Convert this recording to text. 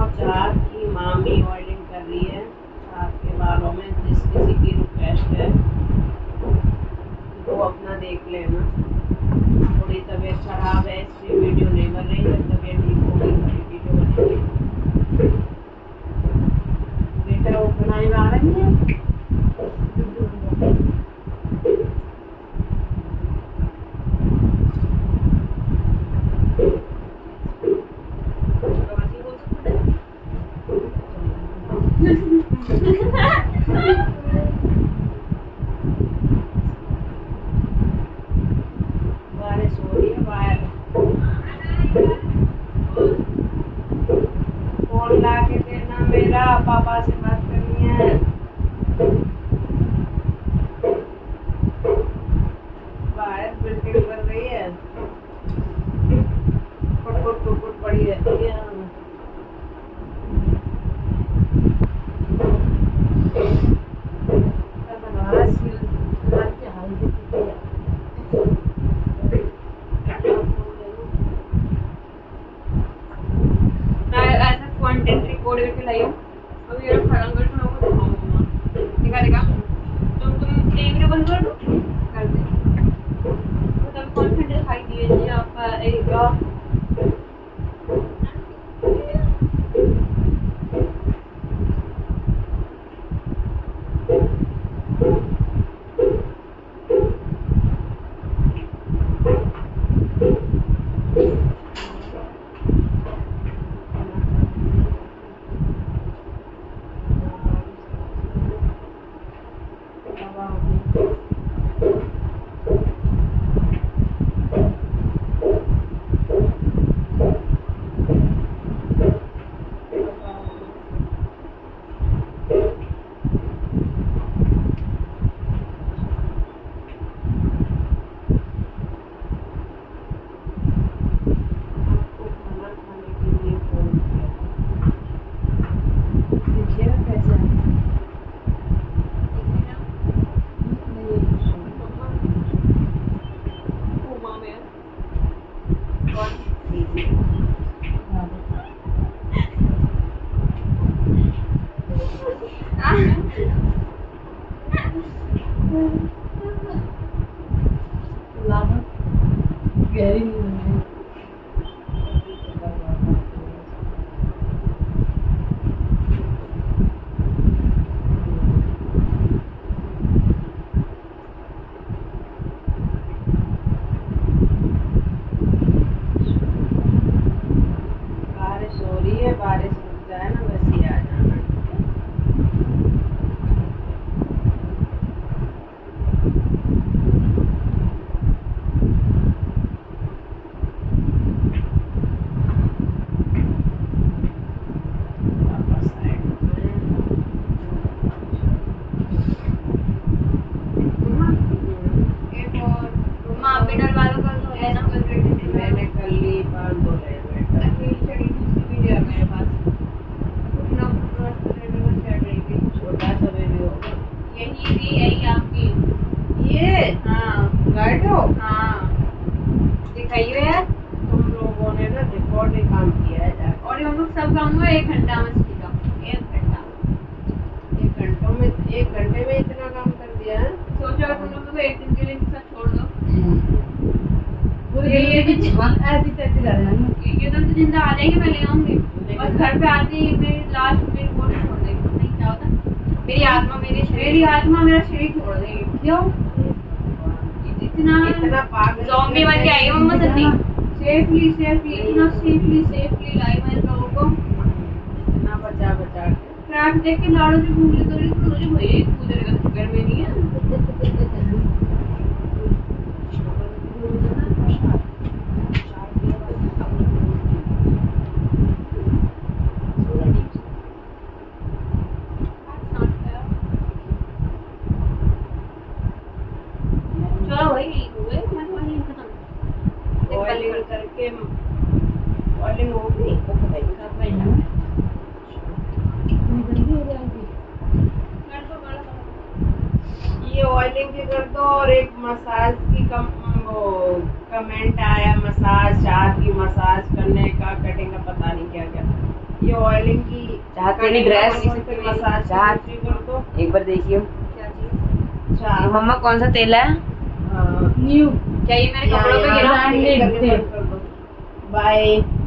और चार की मामी ऑयलिंग कर रही है आपके बालों में। जिस किसी की रिक्वेस्ट है वो अपना देख लेना। थोड़ी तबीयत खराब है इसलिए वीडियो नहीं बन रही है। तबीयत ठीक होगी तभी वीडियो बनेगी। बेटा वो बनाई आ रही है। बारिश हो रही है बाहर। फोन ला के देना मेरा, पापा से बात करनी है। बाहर बिल्डिंग बन रही है, फुट फुट फुट पड़ी रहती है। कंटेंट रिकॉर्ड करके लाई हूं। अभी ये खड़ा करके मैं आपको दिखाऊंगा। दिखा तुम टीवी बंद कर दो कर दे। तो तब कॉन्फिडेंस दिखाई दिए जी आपका एक बारिश रुक जाए ना वैसे ही आ जाना। मैंने कर ली 5 छोटा सा बेबी होगा। यही भी यही आपकी ये गाइड हो। हाँ दिखाइए यार। तुम लोगों ने ना रिकॉर्डिंग काम किया है जाके। और हम लोग सब काम हुआ 1 घंटा में सीखा। 1 घंटा 1 घंटे में इतना काम कर दिया है। सोचो अगर तुम लोग को 1 दिन के लिए सब छोड़ दो। ये भी ऐसी चलती जा रही है। ये तो जिंदा आ जाएगी मैं ले आऊंगी। बस घर पे आते ही मेरी लास्ट मेरी बॉडी छोड़ देगी। नहीं क्या होता मेरी आत्मा मेरा शरीर छोड़ देगी। क्यों इतना पागल ज़ॉम्बी बन के आई हूं मम्मा सच्ची। सेफली इतना सेफली लाई मैंने लोगों को ना बचा के। ट्रैक देख के लाड़ो से घूमने तो मुझे भैया कूदर का घर में नहीं है। ऑयलिंग करके ऑयलिंग होगी ये ऑयलिंग की कर दो। और एक मसाज की कमेंट आया, मसाज चार की मसाज करने का कटिंग का पता नहीं क्या क्या। ये ऑयलिंग की तेरी ड्रेस मसाज चाहत कर दो। एक बार देखियो क्या चीज? ये मम्मा कौन सा तेल है? न्यू क्या ये मेरे कपड़ों पे गिरा? बाय।